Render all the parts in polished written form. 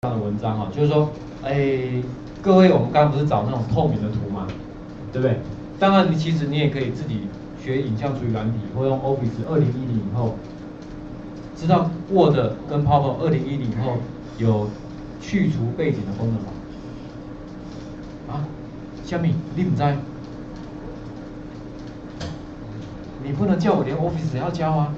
的文章哈，就是说，各位我们刚刚不是找那种透明的图嘛，对不对？当然其实你也可以自己学影像处理软体，或用 Office 2010以后，知道 Word 跟 PowerPoint 2010以后有去除背景的功能吗？啊，虾米，你不知道？你不能叫我连 Office 也要教啊！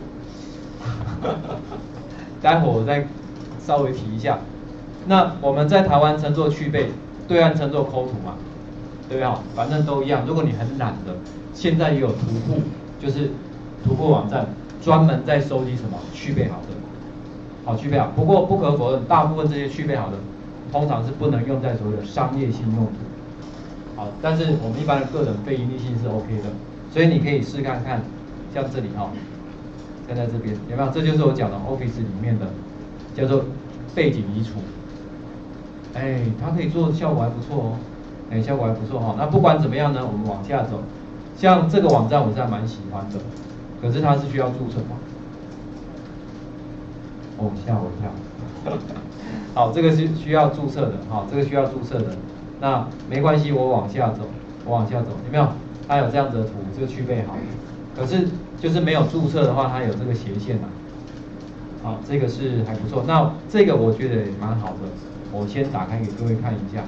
待会我再稍微提一下。那我们在台湾称作去背，对岸称作抠图嘛，对不对？反正都一样。如果你很懒的，现在也有图库，就是图库网站专门在收集什么去背好的，好去背好。不过不可否认，大部分这些去背好的，通常是不能用在所谓的商业性用途。好，但是我们一般的个人非盈利性是 OK 的，所以你可以试看看，像这里哈，现在这边有没有？这就是我讲的 Office 里面的叫做背景移除。它可以做效果还不错哦，效果还不错哈。那不管怎么样呢，我们往下走，像这个网站我是还蛮喜欢的，可是它是需要注册吗？哦，吓我一跳。好，这个是需要注册的，好，这个需要注册的。那没关系，我往下走，有没有？它有这样子的图，这个去背好。可是就是没有注册的话，它有这个斜线啊。好，这个是还不错。那这个我觉得也蛮好的。我先打开给各位看一下。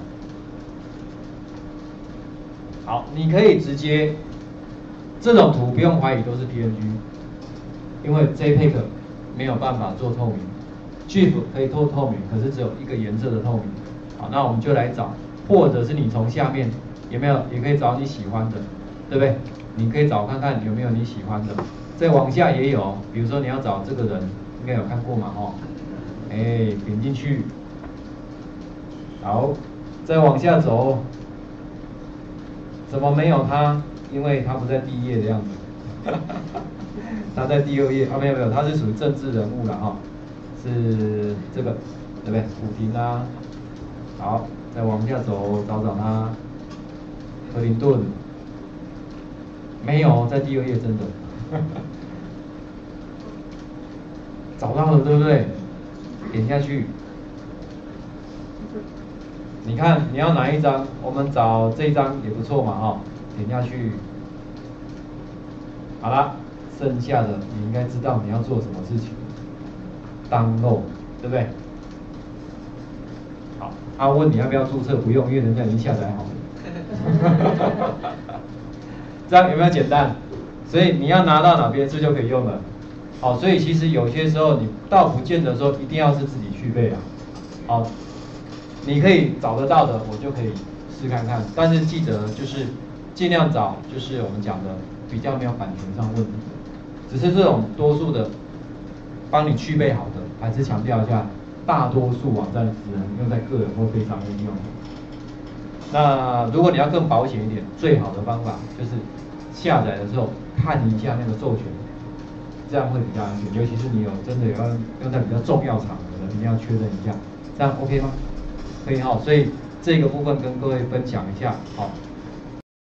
好，你可以直接这种图不用怀疑都是 PNG， 因为 JPEG 没有办法做透明 ，GIF 可以做透明，可是只有一个颜色的透明。好，那我们就来找，或者是你从下面有没有也可以找你喜欢的，对不对？你可以找看看有没有你喜欢的。再往下也有，比如说你要找这个人，应该有看过嘛，哦，点进去。好，再往下走，怎么没有它？因为它不在第一页的样子，它在第二页啊，没有，它是属于政治人物了哈，是这个，对不对？普廷啊，好，再往下走，找找它，克林顿，没有，在第二页真的，找到了，对不对？点下去。你看你要哪一张？我们找这一张也不错嘛，哈，点下去，好了，剩下的你应该知道你要做什么事情 ，download， 对不对？好，他问你要不要注册，不用，因为人家已经下载好了。这样有没有简单？所以你要拿到哪边，这就可以用了。好，所以其实有些时候你倒不见得说一定要是自己去背啊，好。你可以找得到的，我就可以试看看，但是记得就是尽量找，就是我们讲的比较没有版权上问题的，只是这种多数的帮你去背好的，还是强调一下，大多数网站只能用在个人或非商业应用。那如果你要更保险一点，最好的方法就是下载的时候看一下那个授权，这样会比较安全，尤其是你有真的有要用在比较重要场合的，一定要确认一下，这样 OK 吗？可以哈，所以这个部分跟各位分享一下，好。